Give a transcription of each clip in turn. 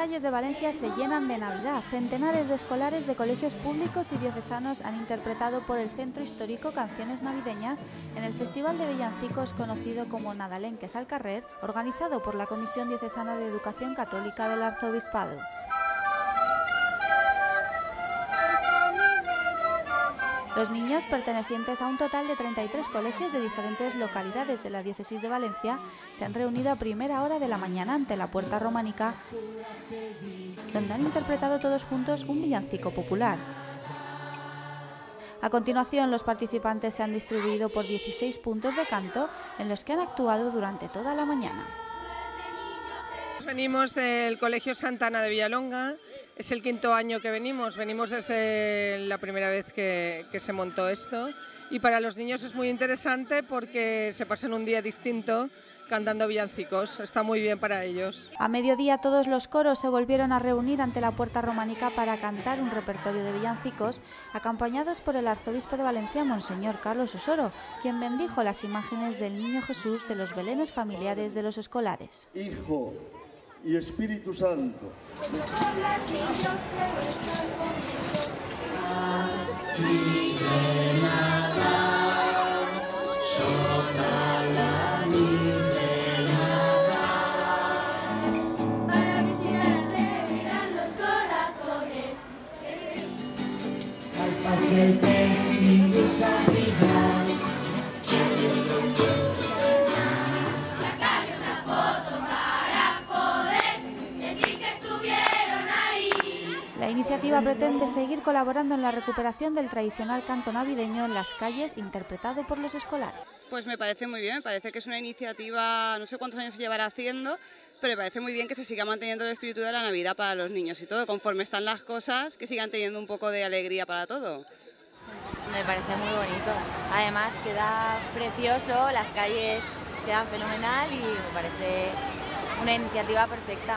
calles de Valencia se llenan de Navidad. Centenares de escolares de colegios públicos y diocesanos han interpretado por el centro histórico canciones navideñas en el Festival de Villancicos conocido como Nadalenques al Carrer, organizado por la Comisión Diocesana de Educación Católica del Arzobispado. Los niños, pertenecientes a un total de 33 colegios de diferentes localidades de la diócesis de Valencia, se han reunido a primera hora de la mañana ante la puerta románica, donde han interpretado todos juntos un villancico popular. A continuación, los participantes se han distribuido por 16 puntos de canto en los que han actuado durante toda la mañana. Venimos del Colegio Santa Ana de Villalonga, es el quinto año que venimos desde la primera vez que se montó esto, y para los niños es muy interesante porque se pasan un día distinto cantando villancicos, está muy bien para ellos. A mediodía todos los coros se volvieron a reunir ante la puerta románica para cantar un repertorio de villancicos, acompañados por el arzobispo de Valencia, Monseñor Carlos Osoro, quien bendijo las imágenes del Niño Jesús de los belenes familiares de los escolares. Hijo y Espíritu Santo. Para visitar reviran los corazones. Al paciente ningún arriba. Sacarle una foto para poder decir que estuvieron ahí. La iniciativa pretende seguir colaborando en la recuperación del tradicional canto navideño en las calles, interpretado por los escolares. Pues me parece muy bien, me parece que es una iniciativa, no sé cuántos años se llevará haciendo, pero me parece muy bien que se siga manteniendo el espíritu de la Navidad para los niños y todo, conforme están las cosas, que sigan teniendo un poco de alegría para todo. Me parece muy bonito, además queda precioso, las calles quedan fenomenal y me parece una iniciativa perfecta.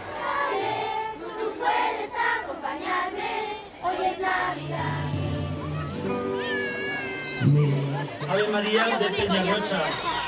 Tú puedes acompañarme, hoy es Navidad. Ave María de Peñarrocha.